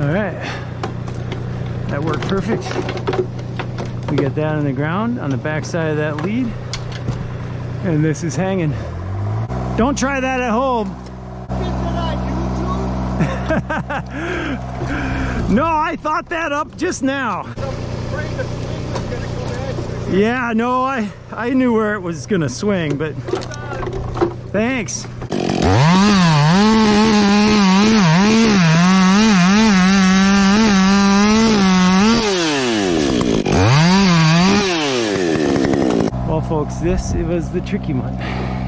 right, that worked perfect. We got that on the ground on the back side of that lead, and this is hanging. Don't try that at home. No, I thought that up just now. Yeah, no, I knew where it was gonna swing, but thanks. Well, folks, this was the tricky one.